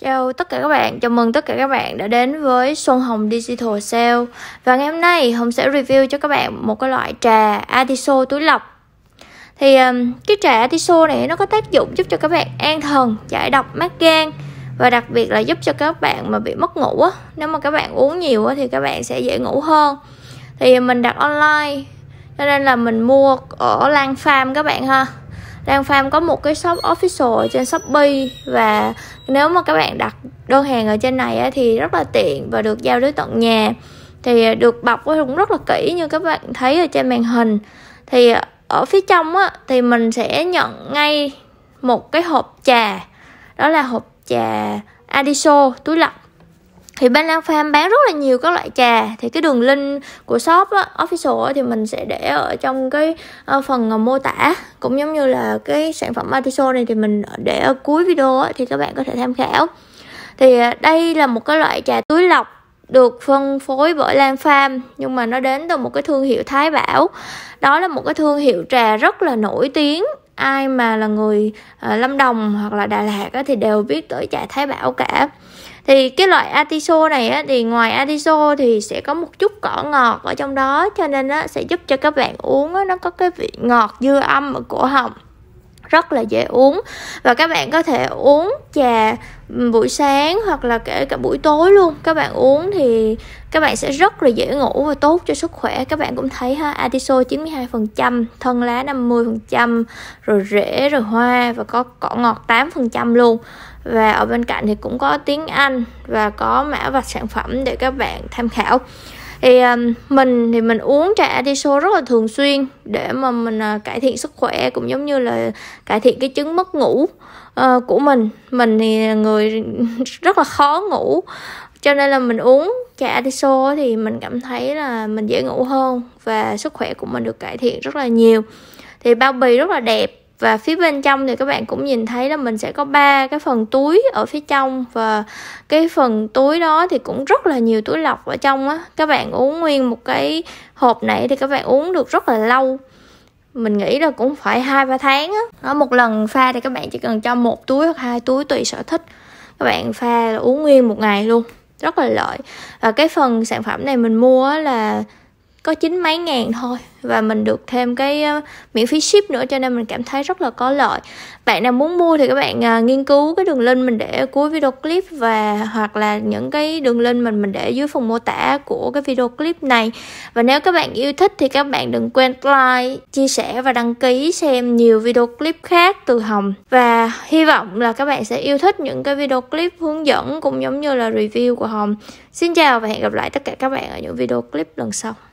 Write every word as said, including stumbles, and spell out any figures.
Chào tất cả các bạn, chào mừng tất cả các bạn đã đến với Xuân Hồng Digital Sale. Và ngày hôm nay Hồng sẽ review cho các bạn một cái loại trà Atiso túi lọc. Thì um, cái trà Atiso này nó có tác dụng giúp cho các bạn an thần, giải độc, mát gan. Và đặc biệt là giúp cho các bạn mà bị mất ngủ á, nếu mà các bạn uống nhiều á, thì các bạn sẽ dễ ngủ hơn. Thì mình đặt online, cho nên là mình mua ở Lan Farm các bạn ha. Lan Farm có một cái shop official ở trên Shopee. Và nếu mà các bạn đặt đơn hàng ở trên này á, thì rất là tiện và được giao đến tận nhà. Thì được bọc cũng rất là kỹ như các bạn thấy ở trên màn hình. Thì ở phía trong á, thì mình sẽ nhận ngay một cái hộp trà. Đó là hộp trà Atiso túi lọc. Thì bên Lan Farm bán rất là nhiều các loại trà. Thì cái đường link của shop á, official á, thì mình sẽ để ở trong cái uh, phần uh, mô tả. Cũng giống như là cái sản phẩm Atiso này thì mình để ở cuối video á, thì các bạn có thể tham khảo. Thì uh, đây là một cái loại trà túi lọc được phân phối bởi Lan Farm, nhưng mà nó đến từ một cái thương hiệu Thái Bảo. Đó là một cái thương hiệu trà rất là nổi tiếng. Ai mà là người uh, Lâm Đồng hoặc là Đà Lạt á, thì đều biết tới trà Thái Bảo cả. Thì cái loại Atiso này á, thì ngoài Atiso thì sẽ có một chút cỏ ngọt ở trong đó, cho nên á, sẽ giúp cho các bạn uống á, nó có cái vị ngọt dưa âm ở cổ họng, rất là dễ uống. Và các bạn có thể uống trà buổi sáng hoặc là kể cả buổi tối luôn. Các bạn uống thì các bạn sẽ rất là dễ ngủ và tốt cho sức khỏe. Các bạn cũng thấy ha, Atiso chín mươi hai phần trăm, thân lá năm mươi phần trăm, rồi rễ, rồi hoa và có cỏ ngọt tám phần trăm luôn. Và ở bên cạnh thì cũng có tiếng Anh và có mã vạch sản phẩm để các bạn tham khảo. Thì um, mình thì mình uống trà Atiso rất là thường xuyên để mà mình uh, cải thiện sức khỏe, cũng giống như là cải thiện cái chứng mất ngủ uh, của mình. Mình thì người rất là khó ngủ, cho nên là mình uống trà Atiso thì mình cảm thấy là mình dễ ngủ hơn và sức khỏe của mình được cải thiện rất là nhiều. Thì bao bì rất là đẹp. Và phía bên trong thì các bạn cũng nhìn thấy là mình sẽ có ba cái phần túi ở phía trong. Và cái phần túi đó thì cũng rất là nhiều túi lọc ở trong á. Các bạn uống nguyên một cái hộp này thì các bạn uống được rất là lâu. Mình nghĩ là cũng phải hai ba tháng á. Đó, một lần pha thì các bạn chỉ cần cho một túi hoặc hai túi tùy sở thích. Các bạn pha là uống nguyên một ngày luôn, rất là lợi. Và cái phần sản phẩm này mình mua là có chín mấy ngàn thôi. Và mình được thêm cái uh, miễn phí ship nữa, cho nên mình cảm thấy rất là có lợi. Bạn nào muốn mua thì các bạn uh, nghiên cứu cái đường link mình để ở cuối video clip, và hoặc là những cái đường link mình mình để dưới phần mô tả của cái video clip này. Và nếu các bạn yêu thích thì các bạn đừng quên like, chia sẻ và đăng ký xem nhiều video clip khác từ Hồng. Và hy vọng là các bạn sẽ yêu thích những cái video clip hướng dẫn cũng giống như là review của Hồng. Xin chào và hẹn gặp lại tất cả các bạn ở những video clip lần sau.